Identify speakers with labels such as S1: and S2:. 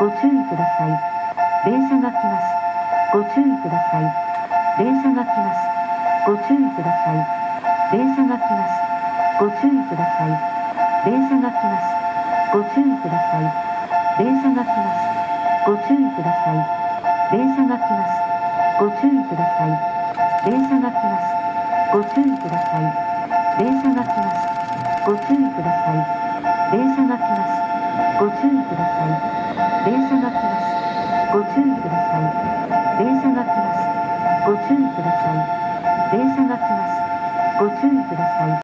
S1: ご注意ください。電車が来ます。ご注意ください。電車が来ます。ご注意ください。電車が来ます。ご注意ください。電車が来ます。ご注意ください。電車が来ます。ご注意ください。電車が来ます。ご注意ください。電車が来ます。ご注意ください。電車が来ます。ご注意ください。電車が来ます。ご注意ください。電車が来ます。ご注意ください。電車が来ます。ご注意ください。電車が来ます。ご注意ください。